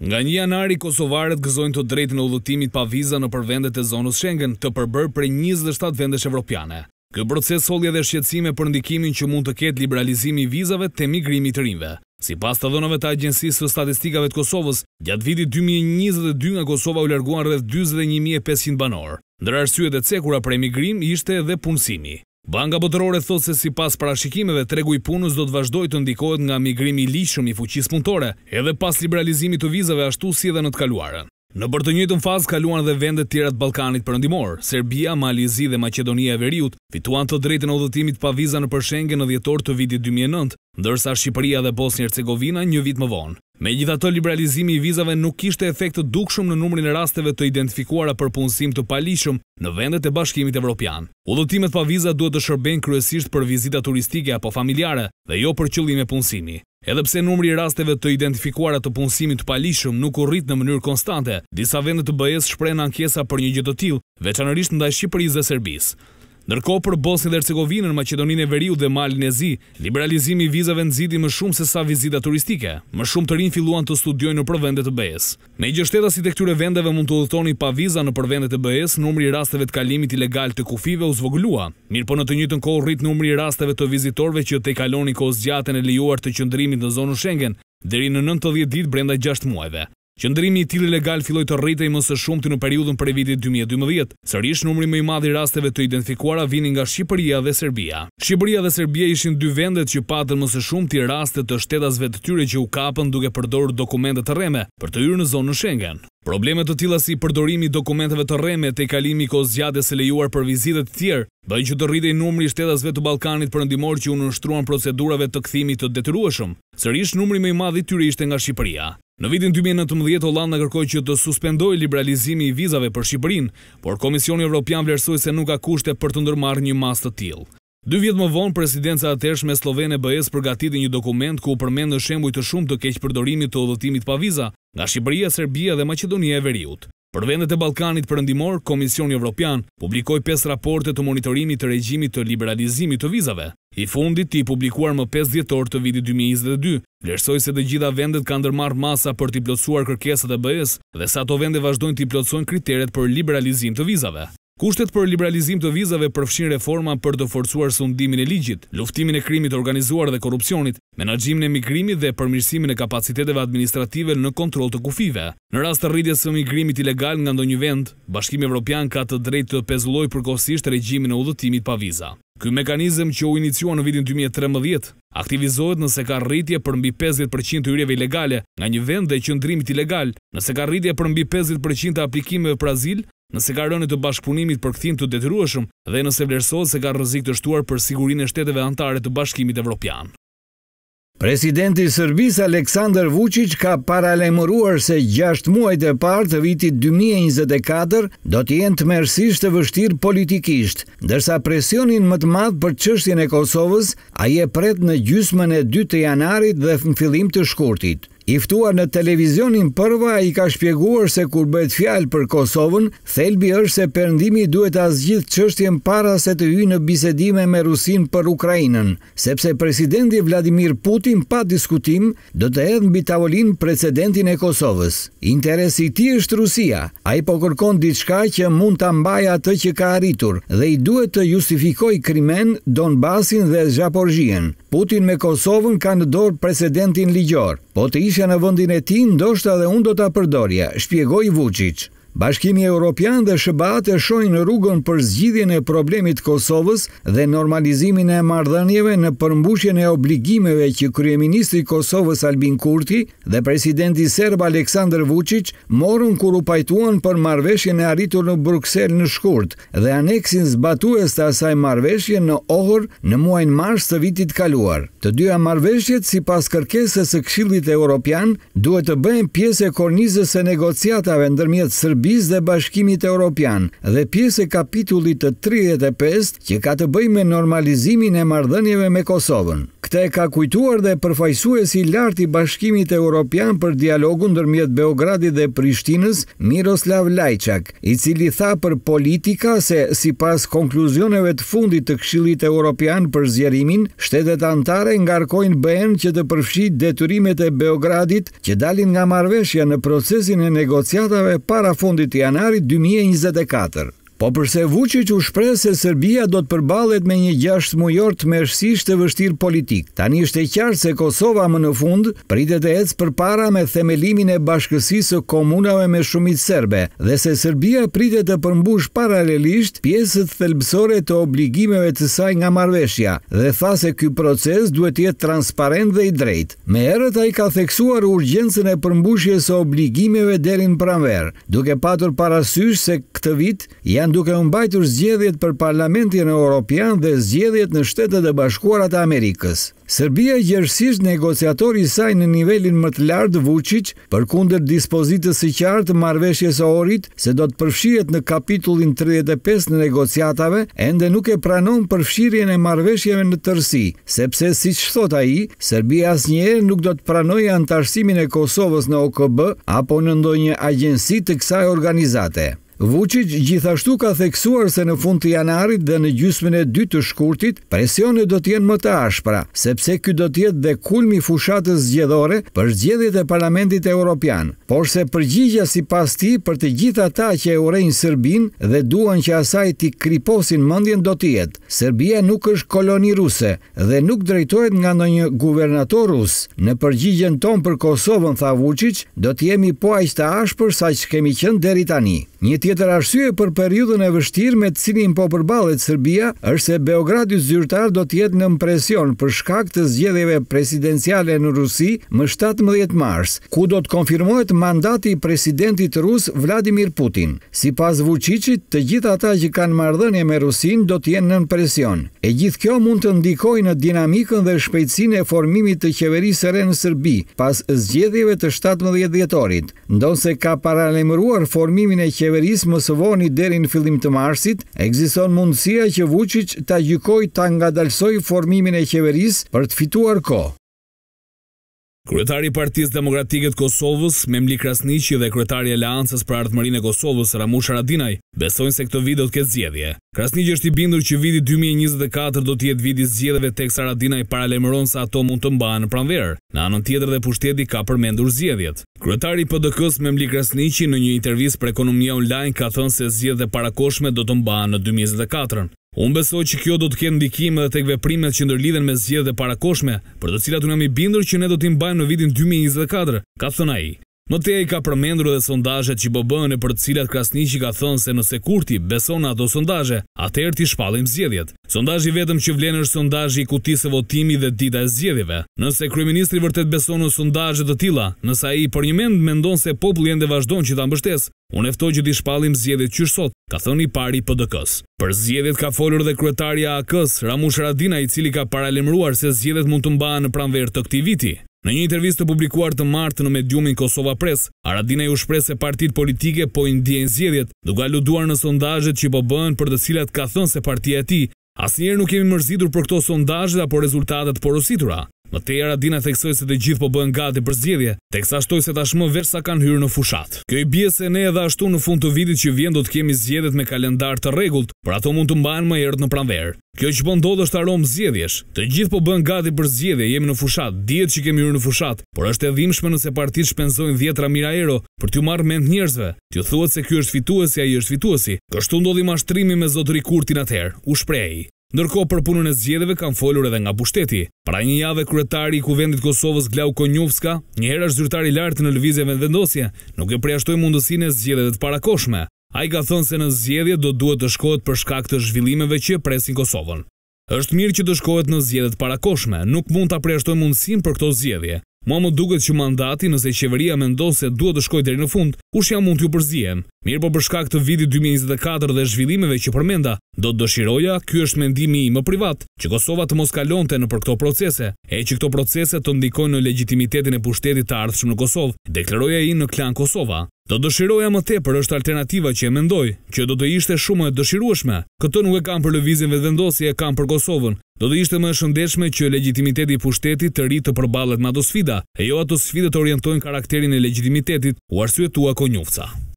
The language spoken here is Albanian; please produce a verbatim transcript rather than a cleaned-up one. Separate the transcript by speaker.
Speaker 1: Nga një janari, kosovarët gëzojnë të drejtën e udhëtimit pa viza nëpër vendet e zonës Schengen, të përbërë prej njëzet e shtatë vendesh evropiane. Ky proces solli edhe shqetësime për ndikimin që mund të ketë liberalizimi i vizave te migrimi të rinjve. Sipas të dhënave të Agjencisë së Statistikave të Kosovës, gjatë vitit dy mijë e njëzet e dy nga Kosova u larguan rreth dyzet e një mijë e pesëqind banor. Ndër arsyet e cekura për emigrim ishte edhe punësimi. Banka Botërore thotë se sipas parashikimeve tregu i punës do të vazhdojë të ndikohet nga migrimi i lishëm i fuqisë punëtore, edhe pas liberalizimit të vizave ashtu si edhe në të kaluarën. Në për të njëjtën fazë kaluan edhe vendet tjera të Ballkanit Perëndimor. Serbia, Malizi dhe Maqedonia e Veriut fituan të drejtën e udhëtimit pa viza nëpër Schengen në dhjetor të vitit dy mijë e nëntë, ndërsa Shqipëria dhe Bosnjë-Hercegovina një vit më vonë. Megjithatë, liberalizimi i vizave nuk kishte efekt të dukshëm në numrin e rasteve të identifikuara për punësim të palishëm në vendet e Bashkimit Evropian. Udhëtimet pa viza duhet të shërbejnë kryesisht për vizita turistike apo familjare dhe jo për qëllime punësimi. Edhe pse numri i rasteve të identifikuara të punësimit të palishëm nuk u rrit në mënyrë konstante, disa vende të B E-s shprehen ankesa për një gjë të tillë, veçanërisht ndaj Shqipërisë dhe Serbisë. Ndërkohë për Bosnjën dhe Hercegovinën, Maqedoninë e Veriut dhe Malin e Zi, liberalizimi i vizave nxiti më shumë se sa vizita turistike. Më shumë të rinj filluan të studiojnë nëpër vende të B E-s. Me gjë shtetasit e këtyre vendeve mund të udhëtoni pa viza nëpër vendet e B E-s, numri i rasteve të kalimit ilegal të kufive u zvogëlua. Mirë, po në të njëjtën kohë rrit numri i rasteve të vizitorëve që te kalonin kohë zgjatën e lejuar të qëndrimit në zonën Schengen deri në nëntëdhjetë ditë brenda gjashtë muajve. Qëndrimi i tillë ilegal filloi të rritej më së shumti në periudhën prej vitit dy mijë e dymbëdhjetë. Sërish numri më i madh i rasteve të identifikuara vinin nga Shqipëria dhe Serbia. Shqipëria dhe Serbia ishin dy vendet që patën më së shumti raste të shtetasve të tyre që u kapën duke përdorur dokumente të rreme për të hyrë në zonën Schengen. Probleme të tilla si përdorimi i dokumenteve të rreme te kalimi i kohës zgjatës së lejuar për vizitat të tjerë, bëjnë që të rritej numri i shtetasve të Ballkanit Perëndimor që u nënshtruan procedurave të kthimit të detyrueshëm. Sërish numri më i madh i tyre ishte nga Shqipëria. Në vitin dy mijë e nëntëmbëdhjetë Hollanda kërkoi që të suspendojë liberalizimi i vizave për Shqipërinë, por Komisioni Evropian vlerësoi se nuk ka kushte për të ndërmarrë një masë të tillë. Dy vjet më vonë, presidenca e atëhershme slovene e B E-s përgatiti një dokument ku u përmendën shembuj të shumë të keqpërdorimit të udhëtimit pa viza nga Shqipëria, Serbia dhe Maqedonia e Veriut. Për vendet e Ballkanit Perëndimor, Komisioni Evropian publikoi pesë raporte të monitorimit të regjimit të liberalizimit të vizave. I fundit, i publikuar më pesë dhjetor të vitit dy mijë e njëzet e dy, vlerësoi se të gjitha vendet kanë ndërmarrë masa për t'i plotësuar kërkesat e B E-s dhe sa ato vende vazhdojnë t'i plotësojnë kriteret për liberalizim të vizave. Kushtet për liberalizim të vizave përfshin reforma për të forcuar sundimin e ligjit, luftimin e krimit organizuar dhe korrupsionit, menaxhimin e migrimit dhe përmirësimin e kapaciteteve administrative në kontroll të kufive. Në rast të rritjes së migrimit ilegal nga ndonjë vend, Bashkimi Evropian ka të drejtë të pezullojë përkohësisht regjimin e udhëtimit pa viza. Ky mekanizëm që u inicia në vitin dy mijë e trembëdhjetë aktivizohet nëse ka rritje për mbi pesëdhjetë përqind të hyrjeve ilegale nga një vend dhe qëndrimit ilegal, nëse ka rritje për mbi pesëdhjetë përqind të aplikimeve për azil, nëse ka rënë të bashkëpunimit për kthim të detyrueshëm dhe nëse vlerësohet se ka rrezik të shtuar për sigurinë e shteteve anëtare të Bashkimit Evropian.
Speaker 2: Presidenti i Serbisë Aleksandar Vučić ka paralajmëruar se gjashtë muajt e parë të vitit dy mijë e njëzet e katër do të jenë tmerrsisht të vështirë politikisht, ndërsa presionin më të madh për çështjen e Kosovës ai e pret në gjysmën e dytë të janarit dhe në fillim të shkurtit. I ftuar në televizionin Përva, ai ka shpjeguar se kur bëhet fjalë për Kosovën, thelbi është se Perëndimi duhet ta zgjidhë çështjen para se të hyjë në bisedime me Rusinë për Ukrainën, sepse presidenti Vladimir Putin pa diskutim do të hedhë mbi tavolinë precedentin e Kosovës. Interesi i tij është Rusia. Ai po kërkon diçka që mund ta mbajë atë që ka arritur dhe i duhet të justifikojë Krimen, Donbasin dhe Zaporizhien. Putin me Kosovën ka në dorë precedentin ligjor, po të isha në vendin e tij, ndoshta dhe unë do ta përdorja, shpjegoi Vučić. Bashkimi Evropian dhe S B A të shohin rrugën për zgjidhjen e problemit Kosovës dhe normalizimin e marrëdhënieve në përmbushjen e obligimeve që kryeministri i Kosovës Albin Kurti dhe presidenti serb Aleksandar Vučić morën kur u pajtuan për marrëveshjen e arritur në Bruksel në shkurt dhe aneksin zbatues të asaj marrëveshje në Ohër në muajin mars të vitit kaluar. Të dyja marrëveshjet, sipas kërkesës së Këshillit Evropian, duhet të bëhen pjesë e kornizës së negociatave ndërmjet Serbisë Serbisë dhe Bashkimit Evropian dhe pjesë e kapitullit të tridhjet e pesë që ka të bëjë me normalizimin e marrëdhënieve me Kosovën. Këtë e ka kujtuar dhe përfaqësuesi i lartë i Bashkimit Evropian për dialogun ndërmjet Beogradit dhe Prishtinës, Miroslav Lajçak, i cili tha për politika se sipas konkluzioneve të fundit të Këshillit Evropian për zgjerimin, shtetet anëtare ngarkojnë B E-n që të përfshijë detyrimet e Beogradit që dalin nga marrëveshja në procesin e negociatave para fundit të janarit dy mijë e njëzet e katër. Po përse Vučić u shpreh se Serbia do të përballet me një gjashtë mujor të mëshësisht të vështirë politik. Tani është e qartë se Kosova më në fund pritet të ecë përpara me themelimin e bashkësisë së komunave me shumicë serbe dhe se Serbia pritet të përmbush paralelisht pjesët thelbësore të obligimeve të saj nga marrëveshja dhe tha se ky proces duhet të jetë transparent dhe i drejtë. Me herët ai ka theksuar urgjencën e përmbushjes së obligimeve deri në pranverë, duke patur parasysh se këtë vit janë duke mbajtur zgjedhjet për Parlamentin Evropian dhe zgjedhjet në Shtetet e Bashkuara të Amerikës. Serbia gjithsesi negociatori i saj në nivelin më të lartë Vučić, përkundër dispozitës së qartë të marrëveshjes së Ohrit se do të përfshihet në kapitullin tridhjet e pesë në negociatave, ende nuk e pranon përfshirjen e marrëveshjeve në tërësi, sepse siç thot ai, Serbia asnjëherë nuk do të pranojë antarësimin e Kosovës në O K B apo në ndonjë agjenci të kësaj organizate. Vučić gjithashtu ka theksuar se në fund të janarit dhe në gjysmën e dytë të shkurtit, presionet do të jenë më të ashpra, sepse ky do të jetë dhe kulmi i fushatës zgjedhore për zgjedhjet e Parlamentit Evropian. Por se përgjigja sipas tij për të gjithë ata që e urrejnë Serbinë dhe duan që asaj t'i kriposin mendjen do të jetë: Serbia nuk është koloni ruse dhe nuk drejtohet nga ndonjë guvernator rus. Në përgjigjen tonë për Kosovën, tha Vučić, do të jemi po aq të ashpër sa që kemi qenë deri tani. Një tjetër arsye për periudhën e vështirë me të cilin po përballet Serbia është se Beogradi zyrtar do të jetë në presion për shkak të zgjedhjeve presidenciale në Rusi më shtatëmbëdhjetë mars, ku do të konfirmohet mandati i presidentit rus Vladimir Putin. Sipas Vučićit, të gjithë ata që kanë marrëdhënie me Rusinë do të jenë nën presion. E gjithë kjo mund të ndikojë në dinamikën dhe shpejtësinë e formimit të qeverisë së re në Serbi pas zgjedhjeve të shtatëmbëdhjetë dhjetorit, ndonse ka paralajmëruar formimin e qeverisë më së voni deri në fillim të marsit, ekziston mundësia që Vučić ta gjykojë ta ngadalsojë formimin e qeverisë për të fituar kohë.
Speaker 1: Kryetari i Partisë Demokratike të Kosovës, Memli Krasniqi, dhe kryetari i Aleancës për Ardhmërinë e Kosovës, Ramush Haradinaj, besojnë se këtë vit do të ketë zgjedhje. Krasniqi është i bindur që viti dy mijë e njëzet e katër do të jetë viti i zgjedhjeve, teksa Haradinaj paralajmëron se ato mund të mbahen në pranverë. Në anën tjetër dhe pushteti ka përmendur zgjedhjet. Kryetari i P D K-s Memli Krasniqi në një intervistë për Ekonomia Online ka thënë se zgjedhjet e parakohshme do të mbahen në dy mijë e njëzet e katër. Unë besoj që kjo do të ketë ndikim edhe tek veprimet që ndërlidhen me zgjedhjet e parakohshme, për të cilat unë jam i bindur që ne do t'i mbajmë në vitin dy mijë e njëzet e katër, ka thënë ai. Më tej ai ka përmendur edhe sondazhet që po bëhen e për të cilat Krasniqi ka thënë se nëse Kurti beson në ato sondazhe, atëherë ti shpallim zgjedhjet. Sondazhi vetëm që vlen është sondazhi i kutisë së votimit dhe dita e zgjedhjeve. Nëse kryeministri vërtet beson në sondazhe të tilla, nëse ai për një mend mendon se populli ende vazhdon që ta mbështesë, unë e ftoj që ti shpallim zgjedhjet qysh sot, ka thënë i pari i P D K-s. Për zgjedhjet ka folur edhe kryetari i A K-s, Ramush Haradinaj, i cili ka paralajmëruar se zgjedhjet mund të mbahen në pranverë të këtij viti. Në një intervistë të publikuar të martë në mediumin Kosova Press, Haradinaj u shpreh se partitë politike po i ndjejnë zgjedhjet, duke aluduar në sondazhet që po bëhen, për të cilat ka thënë se partia e tij asnjëherë nuk kemi mërzitur për këto sondazhe apo rezultatet porositura. Më tej Haradinaj theksoi se të gjithë po bëhen gati për zgjedhje, teksa shtoi se tashmë veçsa kanë hyrë në fushat. Kjo i bie se ne edhe ashtu në fund të vitit që vjen do të kemi zgjedhjet me kalendar të rregullt, por ato mund të mbahen më herët në pranverë. Kjo që po ndodh është aromë zgjedhjesh. Të gjithë po bëhen gati për zgjedhje, jemi në fushat, dihet që kemi hyrë në fushat, por është e dhimbshme nëse partitë shpenzojnë dhjetra mijë euro për t'u marrë mend njerëzve. T'ju thuhet se ky është fituesi, ai është fituesi. Kështu ndodhi mashtrimi me zotëri Kurtin atëherë, u shpreh. Ndërkohë për punën e zgjedhjeve kanë folur edhe nga pushteti. Para një jave kryetari i Kuvendit Kosovës Glau Konjuvska, një herë zyrtar i lartë në lëvizje me vendosje, nuk e përjashtoi mundësinë e zgjedhjeve të parakohshme. Ai ka thënë se në zgjedhje do duhet të shkohet për shkak të zhvillimeve që presin Kosovën. Është mirë që të shkohet në zgjedhje të parakohshme, nuk mund ta përjashtoj mundësinë për këto zgjedhje. Mua më duket që mandati, nëse qeveria mendon se duhet të shkojë deri në fund, kush jam mund t'ju përzihem. Mirë po për shkak të vitit dy mijë e njëzet e katër dhe zhvillimeve që përmenda, do të dëshiroja, ky është mendimi im më privat, që Kosova të mos kalonte në për këto procese, e që këto procese të ndikojnë në legjitimitetin e pushtetit të ardhshëm në Kosovë, deklaroja ai në Klan Kosova. Do dëshiroja më tepër është alternativa që e mendoj, që do të ishte shumë e dëshirueshme. Këtë nuk e kam për lëvizjen vetëvendosje, e kam për Kosovën. Do të ishte më e shëndetshme që legitimiteti i pushtetit të ri të përballet me ato sfida, e jo ato sfida të orientojnë karakterin e legitimitetit, u arsyetua Konjufca.